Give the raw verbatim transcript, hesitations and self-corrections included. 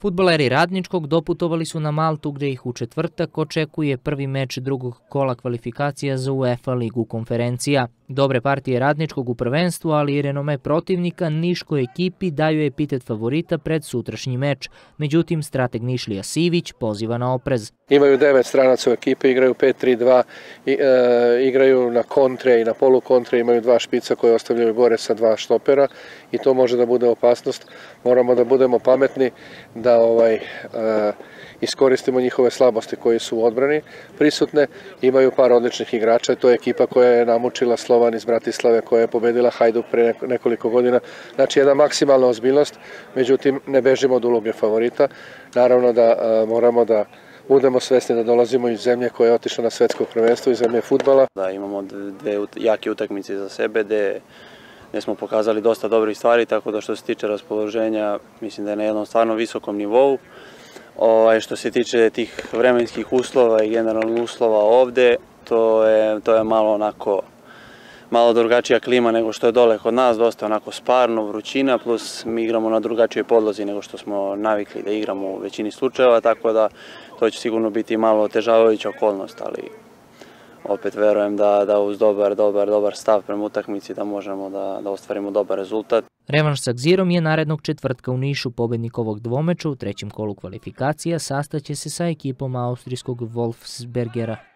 Fudbaleri Radničkog doputovali su na Maltu gde ih u četvrtak očekuje prvi meč drugog kola kvalifikacija za UEFA ligu konferencija. Dobre partije Radničkog u prvenstvu, ali i renome protivnika Niškoj ekipi daju epitet favorita pred sutrašnji meč. Međutim, strateg Nišlija Sivić poziva na oprez. Imaju devet stranaca u ekipi, igraju pet tri dva, i, e, igraju na kontre i na polukontre, imaju dva špica koje ostavljaju gore sa dva štopera i to može da bude opasnost. Moramo da budemo pametni, da ovaj, e, iskoristimo njihove slabosti koji su u odbrani prisutne. Imaju par odličnih igrača, to je ekipa koja je namučila Slovan iz Bratislave, koja je pobedila Hajduk pre nekoliko godina. Znači jedna maksimalna ozbiljnost, međutim ne bežimo od uloge favorita. Naravno da e, moramo da budemo svesni da dolazimo iz zemlje koja je otišla na svetsko prvenstvo, iz zemlje fudbala. Da imamo dve jake utakmice za sebe gde, gde smo pokazali dosta dobrih stvari, tako da što se tiče raspoloženja mislim da je na jednom stvarno visokom nivou. Ovaj, što se tiče tih vremenskih uslova i generalnih uslova ovde, to je, to je malo onako malo drugačija klima nego što je dole kod nas, dosta onako sparno, vrućina, plus mi igramo na drugačijoj podlozi nego što smo navikli da igramo u većini slučajeva, tako da to će sigurno biti malo otežavajuća okolnost, ali opet verujem da, da uz dobar, dobar, dobar stav prema utakmici da možemo da, da ostvarimo dobar rezultat. Revanš sa Gzirom je narednog četvrtka u Nišu. Pobednik ovog dvomeča u trećem kolu kvalifikacija sastaće se sa ekipom austrijskog Wolfsbergera.